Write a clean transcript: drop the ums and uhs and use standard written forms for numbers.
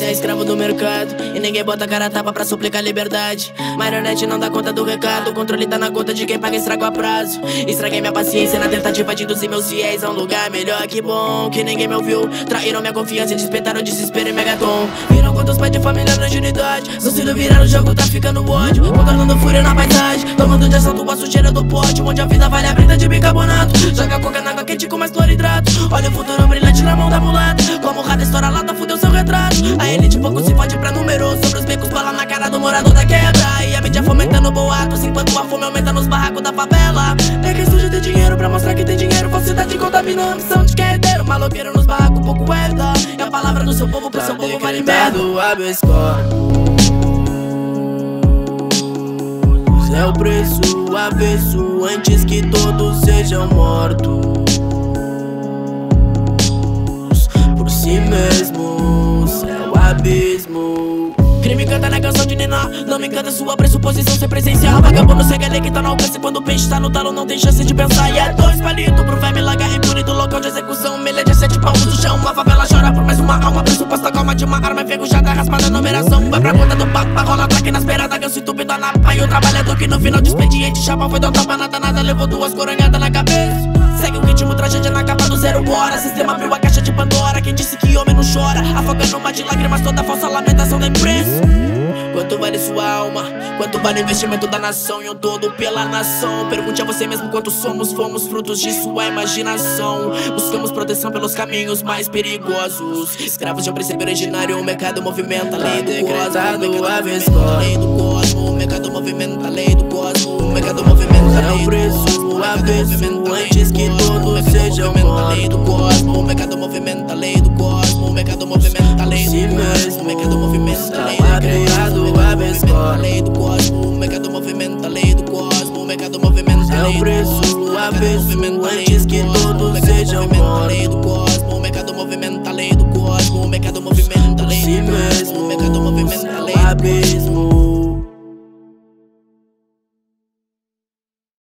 Você é escravo do mercado e ninguém bota a cara a tapa pra suplicar liberdade. Marionete não dá conta do recado, o controle tá na conta de quem paga estrago a prazo. Estraguei minha paciência na tentativa de induzir meus fiéis a um lugar melhor. Que bom que ninguém me ouviu, traíram minha confiança e despertaram desespero e megatom. Viram quantos pais de família na agilidade, seus filhos viraram o jogo, tá ficando ódio, contornando fúria na paisagem, tomando de assalto a sujeira do pote, onde a vida vale a brita de bicarbonato. Joga coca na água quente com mais cloridrato, olha o futuro brilhante na mão da mulata. Como o rato estoura a lata, fudeu seu retrato. A elite pouco se fode pra numeroso, sobre os becos bala na cara do morador da quebra. E a mídia fomentando boatos, enquanto a fome aumenta nos barracos da favela. Tem quem surge de dinheiro pra mostrar que tem dinheiro, falsidade contamina a missão de quem é herdeiro. Maloqueiro nos barracos, pouco herda, e a palavra do seu povo pro seu povo vale merda. Habeas corpus é o preço avesso antes que todos sejam mortos por si mesmos, é o abismo. Crime canta na canção de Niná, não me encanta sua pressuposição ser presencial. Vagabundo segue a lei que tá no alcance, quando o peixe tá no talo não tem chance de pensar. E é 2 palitos pro verme largar impune do local de execução. Milha de 7 palmos do chão, uma favela chora por mais uma alma. Pressuposta calma de uma arma enferrujada, raspada na numeração. Vai pra conta do papo, rola ataque nas beiradas, ganso entupido na napa. E o trabalhador que no final de expediente chapa foi dar tapa, nada, levou 2 coronhadas na cabeça. Segue o ritmo, tragédia na capa do 0 hora. Sistema abriu a caixa de Pandora, quem disse que homem não chora, afoga no mar de lágrimas toda falsa lamentação da imprensa. Quanto vale sua alma? Quanto vale o investimento da nação e um todo pela nação? Pergunte a você mesmo quanto somos, fomos frutos de sua imaginação. Buscamos proteção pelos caminhos mais perigosos, escravos de um princípio originário. O mercado movimenta a lei do cosmo, habeas corpus, lei do cosmo. O mercado movimenta a lei do cosmo. O mercado movimenta a é lei o preço avesso antes que todos sejam mortos. O mercado movimenta a lei do cosmo. O mercado movimenta a lei do cosmo. O mercado movimenta a lei do cosmo. A lei do cosmo, o mercado movimenta a lei do cosmo. O mercado movimenta a lei do cosmo. É o preço avesso antes que todos sejam mortos.